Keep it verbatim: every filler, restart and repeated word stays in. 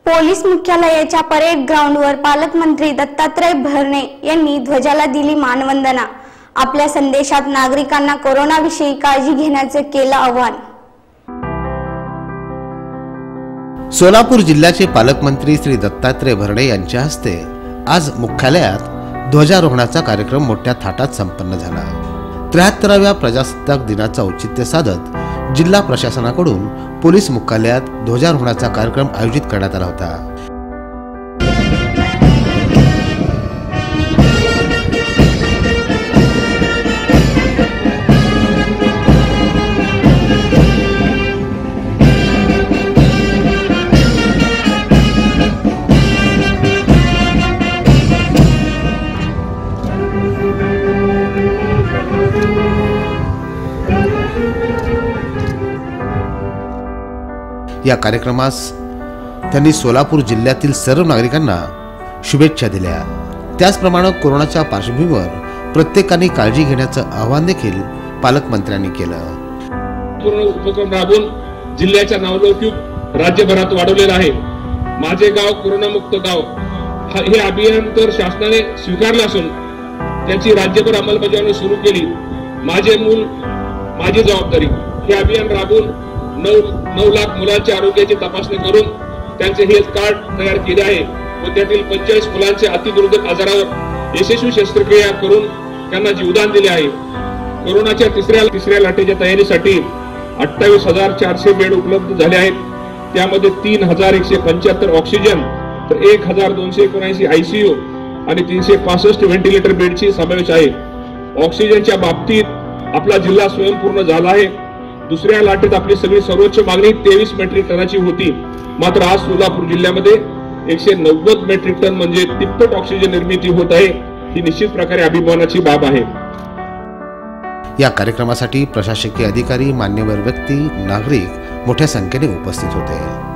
Police मुख्यालयाच्या parade ग्राउंडवर पालकमंत्री दत्तात्रय भरणे यांनी ध्वजाला दिली मानवंदना। आपल्या संदेशात नागरिकांना कोरोनाविषयी काळजी घेण्याचे केलं आवाहन। सोलापूर जिल्ह्याचे पालकमंत्री श्री दत्तात्रय भरणे यांच्या हस्ते आज मुख्यालयात ध्वजारोहणाचा कार्यक्रम मोठ्या थाटात संपन्न झाला। त्र्याहत्तराव्या प्रजासत्ताक दिनाचा औचित्य साधत जिल्हा प्रशासनाकडून पोलीस मुख्यालयात ध्वजारोहणाचा कार्यक्रम आयोजित करण्यात आला होता। या कार्यक्रमास त्यांनी सोलापूर जिल्ह्यातील सर्व नागरिकांना शुभेच्छा दिल्या। त्याचप्रमाणे कोरोनाच्या पार्श्वभूमीवर प्रत्येकाने काळजी घेण्याचं आवाहन देखील पालकमंत्र्यांनी केलं। पूर्ण उपक्रम राबवून जिल्ह्याच्या नावलौकिक राज्यभरात वाढवलेला आहे। माझे गाव कोरोना मुक्त गाव हे अभियान तर शासनाने स्वीकारले असून त्याची राज्यभर अंमलबजावणी सुरू केली। माझे मूल माझी जबाबदारी हे अभियान राबवून नऊ नऊ लाख मुलांच्या आरोग्याची तपासणी करून त्यांचे हेल्थ कार्ड तयार केले आहे व त्यातील पंचेचाळीस मुलांचे अतिदुर्धर आजारावर यशस्वी शस्त्रक्रिया करून त्यांना जीवदान दिले आहे। कोरोनाच्या तिसऱ्या तिसऱ्या लाटेच्या तयारीसाठी अठ्ठावीस हजार चारशे बेड उपलब्ध झाले आहेत। त्यामध्ये तीन हजार एकशे पंच्याहत्तर ऑक्सिजन तर एक हजार दोनशे एकोणऐंशी आयसीयू आणि तीनशे पासष्ट व्हेंटिलेटर बेडची समावेश आहे। ऑक्सिजनच्या बाबतीत आपला जिल्हा स्वयंपूर्ण झाला आहे। दुसऱ्या लाटेत आपली सगळी सर्वोच्च मागणी तेवीस मेट्रिक टनाची होती, मात्र आज सोलापूर जिल्ह्यामध्ये एकशे नव्वद मेट्रिक टन म्हणजे तिप्पट ऑक्सिजन निर्मिती होत आहे। ही निश्चित प्रकारे अभिमानाची बाब आहे। या कार्यक्रमासाठी प्रशासकीय अधिकारी, मान्यवर व्यक्ती, नागरिक मोठ्या संख्येने उपस्थित होते।